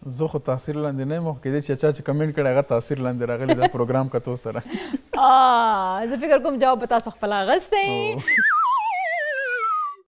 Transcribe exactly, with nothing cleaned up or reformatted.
زه خو تاثیر لاندې نه یم خو کیدای چې چا چې کمنټ کړی هغه تاثیر لاندې راغلی دا پروګرام کتو سره زه فکر کوم جواب به تاسو خپله اخیستی